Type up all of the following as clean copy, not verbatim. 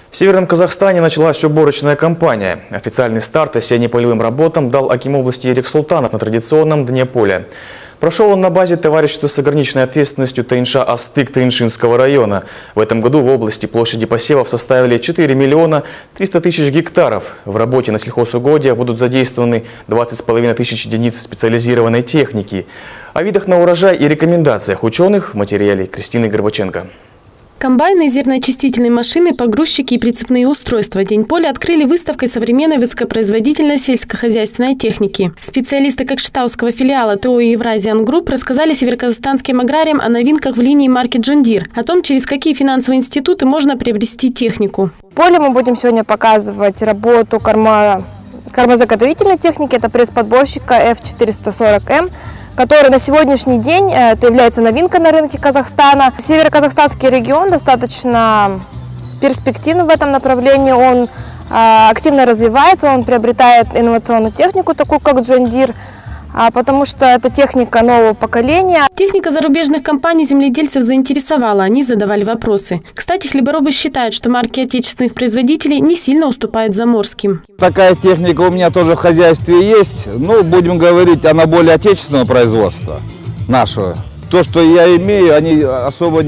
В Северном Казахстане началась уборочная кампания. Официальный старт осенне-полевым работам дал аким области Ерик Султанов на традиционном дне поля. Прошел он на базе товарищества с ограниченной ответственностью Тайынша-Астык Тайыншинского района. В этом году в области площади посевов составили 4 миллиона 300 тысяч гектаров. В работе на сельхозугодиях будут задействованы 20,5 тысяч единиц специализированной техники. О видах на урожай и рекомендациях ученых в материале Кристины Горбаченко. Комбайны, зерноочистительные машины, погрузчики и прицепные устройства День поля открыли выставкой современной высокопроизводительной сельскохозяйственной техники. Специалисты Кокшетауского филиала ТО Евразиан Групп рассказали североказахстанским аграриям о новинках в линии марки John Deere, о том, через какие финансовые институты можно приобрести технику. В поле мы будем сегодня показывать работу кормозаготовительной техники. Это пресс-подборщика F440M, который на сегодняшний день это является новинкой на рынке Казахстана. Североказахстанский регион достаточно перспективный в этом направлении. Он активно развивается, он приобретает инновационную технику, такую как John Deere, потому что это техника нового поколения. Техника зарубежных компаний земледельцев заинтересовала, они задавали вопросы. Кстати, хлеборобы считают, что марки отечественных производителей не сильно уступают заморским. Такая техника у меня тоже в хозяйстве есть, но будем говорить, она более отечественного производства нашего. То, что я имею, они особо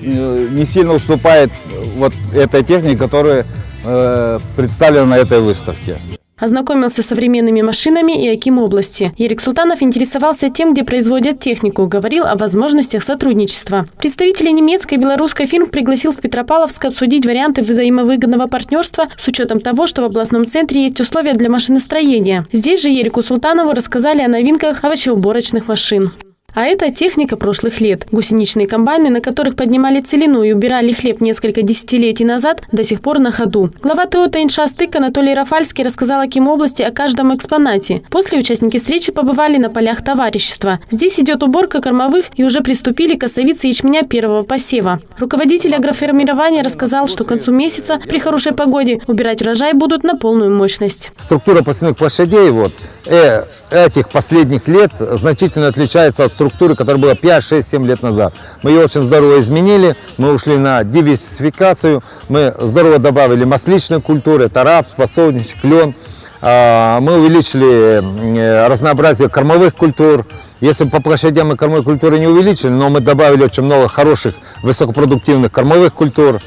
не сильно уступают вот этой технике, которая представлена на этой выставке. Ознакомился с современными машинами и аким области. Ерик Султанов интересовался тем, где производят технику, говорил о возможностях сотрудничества. Представителей немецкой и белорусской фирм пригласил в Петропавловск обсудить варианты взаимовыгодного партнерства с учетом того, что в областном центре есть условия для машиностроения. Здесь же Ерику Султанову рассказали о новинках овощеуборочных машин. А это техника прошлых лет. Гусеничные комбайны, на которых поднимали целину и убирали хлеб несколько десятилетий назад, до сих пор на ходу. Глава ТО Тайынша-Астык Анатолий Рафальский рассказал аким области о каждом экспонате. После участники встречи побывали на полях товарищества. Здесь идет уборка кормовых и уже приступили к осовице ячменя первого посева. Руководитель агроформирования рассказал, что к концу месяца при хорошей погоде убирать урожай будут на полную мощность. Структура посевных площадей этих последних лет значительно отличается от структуры, которая была 5, 6, 7 лет назад. Мы ее очень здорово изменили, мы ушли на диверсификацию, мы здорово добавили масличные культуры, это рапс, подсолнечник, клен. Мы увеличили разнообразие кормовых культур. Если по площадям мы кормовые культуры не увеличили, но мы добавили очень много хороших высокопродуктивных кормовых культур.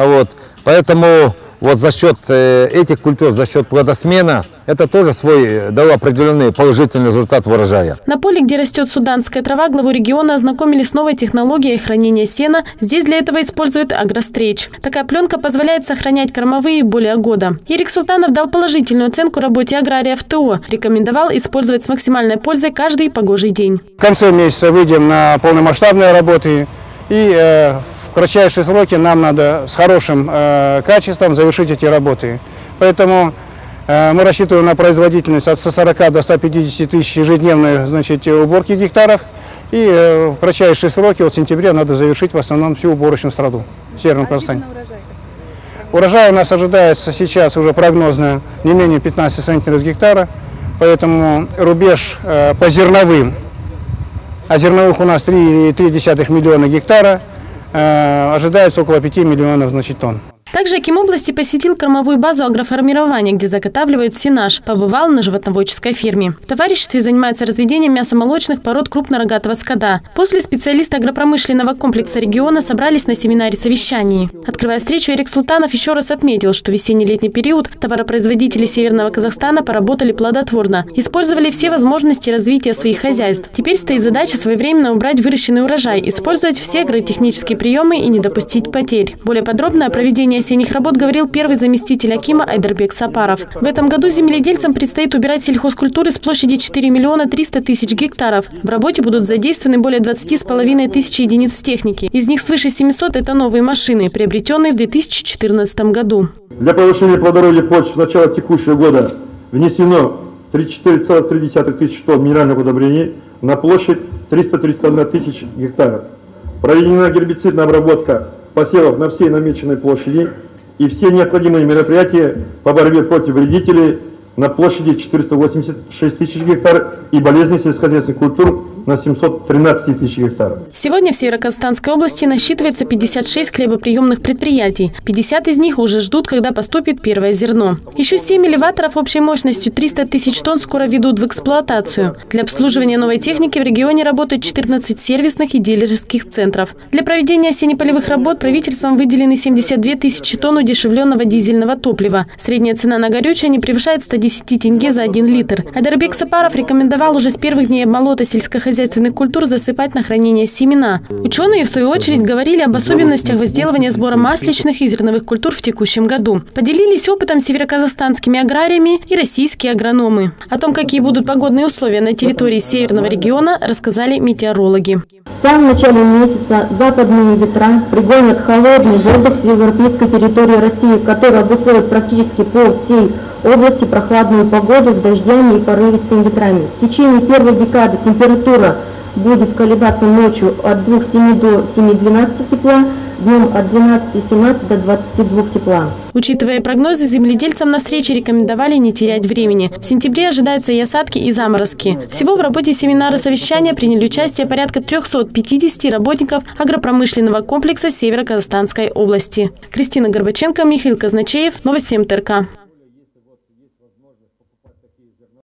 Поэтому вот за счет этих культур, за счет плодосмена, это тоже дало определенный положительный результат урожая. На поле, где растет суданская трава, главу региона ознакомили с новой технологией хранения сена. Здесь для этого используют агрострейч. Такая пленка позволяет сохранять кормовые более года. Ерик Султанов дал положительную оценку работе агрария в ТО. Рекомендовал использовать с максимальной пользой каждый погожий день. В конце месяца выйдем на полномасштабные работы и в кратчайшие сроки нам надо с хорошим качеством завершить эти работы. Поэтому мы рассчитываем на производительность от 140 до 150 тысяч ежедневной уборки гектаров. И в кратчайшие сроки от сентября надо завершить в основном всю уборочную страну в Северном Казахстане. Урожай у нас ожидается сейчас уже прогнозно не менее 15 центнеров с гектара. Поэтому рубеж по зерновым, а зерновых у нас 3,3 миллиона гектара, ожидается около 5 миллионов тонн. Также аким области посетил кормовую базу агроформирования, где заготавливают сенаж. Побывал на животноводческой ферме. В товариществе занимаются разведением мясомолочных пород крупнорогатого скота. После специалисты агропромышленного комплекса региона собрались на семинаре-совещании. Открывая встречу, Ерик Султанов еще раз отметил, что весенне-летний период товаропроизводители Северного Казахстана поработали плодотворно. Использовали все возможности развития своих хозяйств. Теперь стоит задача своевременно убрать выращенный урожай, использовать все агротехнические приемы и не допустить потерь. Более подробно о проведении осенних работ говорил первый заместитель акима Айдарбек Сапаров. В этом году земледельцам предстоит убирать сельхозкультуры с площади 4 миллиона 300 тысяч гектаров. В работе будут задействованы более 20,5 тысяч единиц техники. Из них свыше 700 – это новые машины, приобретенные в 2014 году. Для повышения плодородия почв с начала текущего года внесено 34,3 тысяч тонн минеральных удобрений на площадь 331 тысяч гектаров. Проведена гербицидная обработка посевов на всей намеченной площади и все необходимые мероприятия по борьбе против вредителей на площади 486 тысяч гектаров и болезней сельскохозяйственных культур на 713 тысяч гектаров. Сегодня в Северо-Казахстанской области насчитывается 56 хлебоприемных предприятий. 50 из них уже ждут, когда поступит первое зерно. Еще 7 элеваторов общей мощностью 300 тысяч тонн скоро ведут в эксплуатацию. Для обслуживания новой техники в регионе работают 14 сервисных и дилерских центров. Для проведения осенне-полевых работ правительством выделены 72 тысячи тонн удешевленного дизельного топлива. Средняя цена на горючее не превышает 110 тенге за 1 литр. Айдарбек Сапаров рекомендовал уже с первых дней обмолота сельскохозяйственных культур засыпать на хранение семена. Ученые, в свою очередь, говорили об особенностях возделывания сбора масличных и зерновых культур в текущем году. Поделились опытом североказахстанскими аграриями и российские агрономы. О том, какие будут погодные условия на территории северного региона, рассказали метеорологи. В самом начале месяца западные ветра пригонят холодный воздух с европейской территории России, который обусловит практически по всей области прохладную погоду с дождями и порывистыми ветрами. В течение первой декады температура будет колебаться ночью от 2,7 до 7,12 тепла, днем от 12,17 до 22 тепла. Учитывая прогнозы, земледельцам на встрече рекомендовали не терять времени. В сентябре ожидаются и осадки, и заморозки. Всего в работе семинара совещания приняли участие порядка 350 работников агропромышленного комплекса Северо-Казахстанской области. Кристина Горбаченко, Михаил Казначеев. Новости МТРК.